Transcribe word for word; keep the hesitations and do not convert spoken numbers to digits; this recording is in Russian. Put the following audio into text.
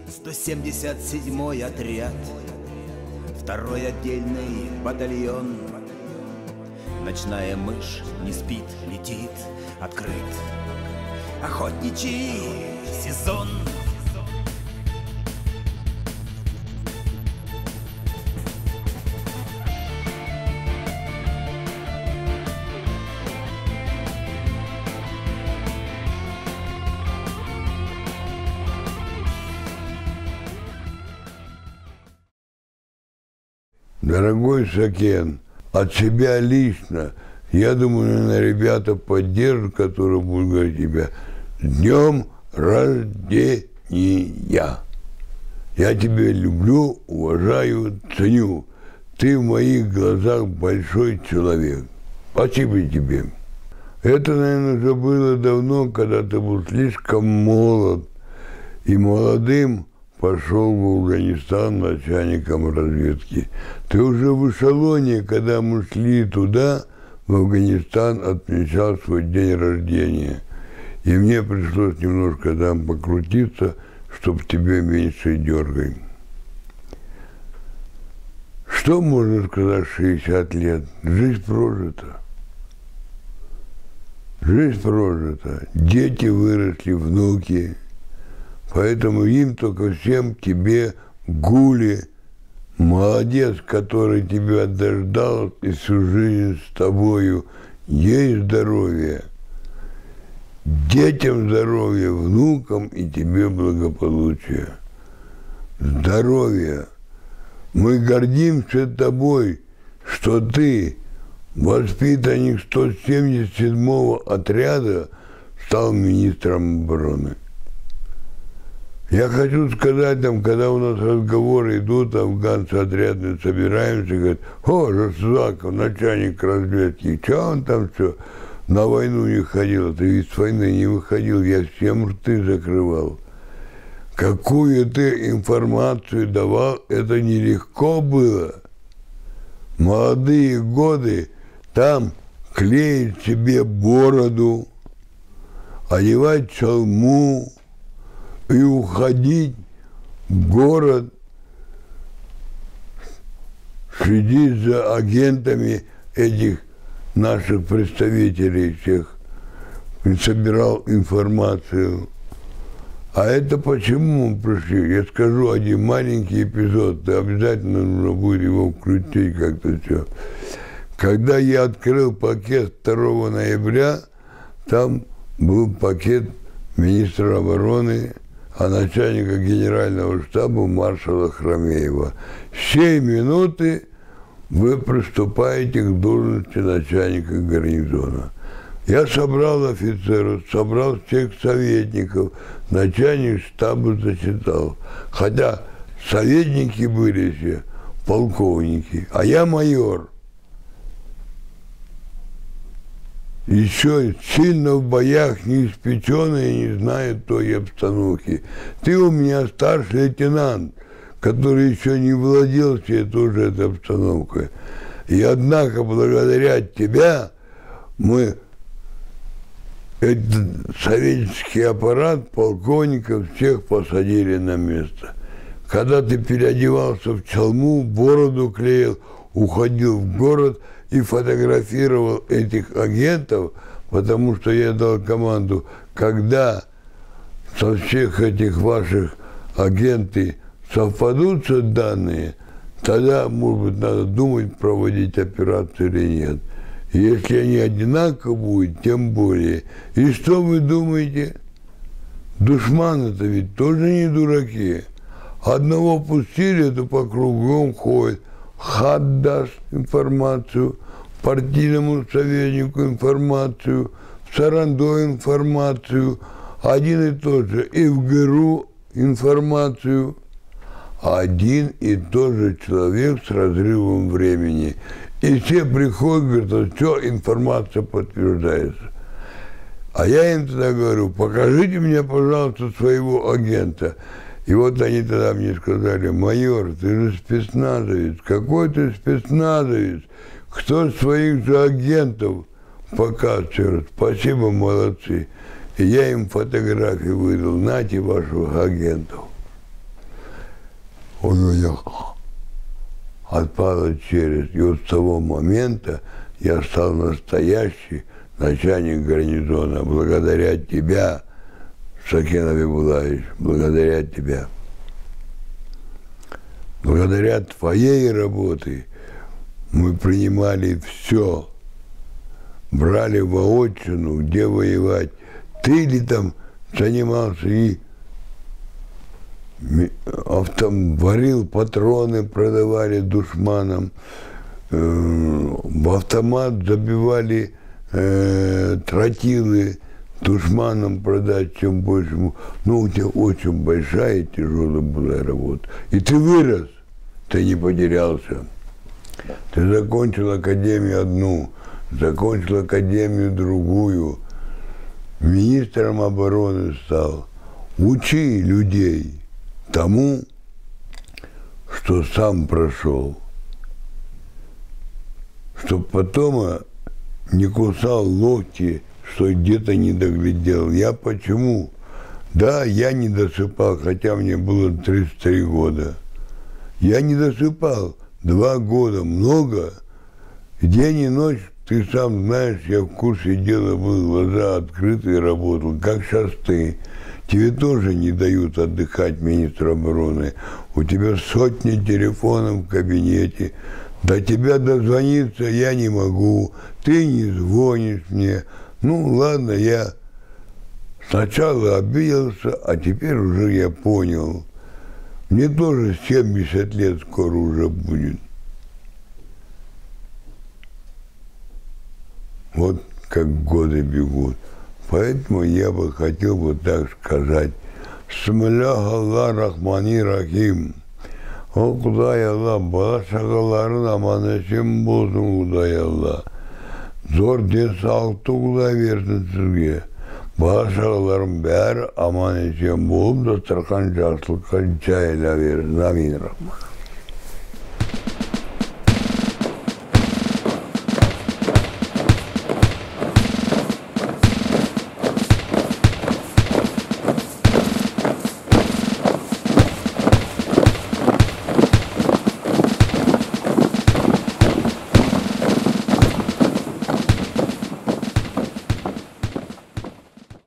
сто семьдесят седьмой отряд, второй отдельный батальон. Ночная мышь не спит, летит, открыт охотничий сезон. Дорогой Сакен, от себя лично, я думаю, наверное, ребята поддержат, которые будут говорить тебя с днем рождения. Я тебя люблю, уважаю, ценю. Ты в моих глазах большой человек. Спасибо тебе. Это, наверное, уже было давно, когда ты был слишком молод. И молодым пошел в Афганистан начальником разведки. Ты уже в эшелоне, когда мы шли туда, в Афганистан, отмечал свой день рождения. И мне пришлось немножко там покрутиться, чтобы тебе меньше дергать. Что можно сказать в шестьдесят лет? Жизнь прожита. Жизнь прожита. Дети выросли, внуки. Поэтому им только всем тебе гули. Молодец, который тебя дождал и всю жизнь с тобою. Ей здоровье. Детям здоровья, внукам и тебе благополучие. Здоровье. Мы гордимся тобой, что ты, воспитанник сто семьдесят седьмого отряда, стал министром обороны. Я хочу сказать, там, когда у нас разговоры идут, афганцы отрядные собираемся, говорят: о, Жасузаков, начальник разведки, что он там все, на войну не ходил, ты ведь с войны не выходил, я всем рты закрывал. Какую ты информацию давал, это нелегко было. Молодые годы там клеить себе бороду, одевать чалму, и уходить в город, следить за агентами этих наших представителей всех, и собирал информацию. А это почему мы пришли? Я скажу один маленький эпизод, ты обязательно нужно будет его включить как-то все. Когда я открыл пакет второго ноября, там был пакет министра обороны, а начальника генерального штаба маршала Хромеева. С сей минуты вы приступаете к должности начальника гарнизона. Я собрал офицеров, собрал всех советников, начальник штаба зачитал. Хотя советники были все полковники, а я майор. Еще сильно в боях не испеченный и не знает той обстановки. Ты у меня старший лейтенант, который еще не владел всей тоже этой обстановкой. И однако благодаря тебя мы этот советский аппарат полковников всех посадили на место. Когда ты переодевался в чалму, бороду клеил, уходил в город и фотографировал этих агентов, потому что я дал команду, когда со всех этих ваших агентов совпадутся данные, тогда, может быть, надо думать, проводить операцию или нет. И если они одинаково будут, тем более. И что вы думаете? Душманы-то ведь тоже не дураки. Одного пустили, это по кругам ходит. Хат даст информацию, партийному советнику информацию, в Сарандо информацию, один и тот же, и в ГРУ информацию. Один и тот же человек с разрывом времени. И все приходят, говорят, что информация подтверждается. А я им тогда говорю: покажите мне, пожалуйста, своего агента. И вот они тогда мне сказали: майор, ты же спецназовец. Какой ты спецназовец? Кто своих же агентов показывает? Спасибо, молодцы. И я им фотографии выдал. Нате ваших агентов. у меня отпало через. И вот с того момента я стал настоящий начальник гарнизона. Благодаря тебя, Сакен Абибулаевич, благодаря тебя. Благодаря твоей работе мы принимали все, брали воотчину, где воевать. Ты ли там занимался и автом, варил патроны, продавали душманам, э, в автомат забивали э, тротилы, душманам продать, чем больше. Ну, у тебя очень большая и тяжелая была работа. И ты вырос, ты не потерялся. Ты закончил академию одну, закончил академию другую, министром обороны стал. Учи людей тому, что сам прошел, чтоб потом не кусал локти, что где-то не доглядел. Я почему? Да, я не досыпал, хотя мне было тридцать три года. Я не досыпал. Два года много. День и ночь, ты сам знаешь, я в курсе дела был, глаза открытые, работал. Как сейчас ты. Тебе тоже не дают отдыхать, министр обороны. У тебя сотни телефонов в кабинете. До тебя дозвониться я не могу. Ты не звонишь мне. Ну, ладно, я сначала обиделся, а теперь уже я понял. Мне тоже семьдесят лет скоро уже будет. Вот как годы бегут. Поэтому я бы хотел вот так сказать. Смелях Аллах Рахмани Рахим. О, Кудай Аллах, бала шағаларын аманешім болсын, Кудай Аллах. Зор денсаулықты Кудай берсін сізге. Бала шағаларым бәрі аман есен болып, дастархан жақсылыққа жайыла берсін. Амин рахман.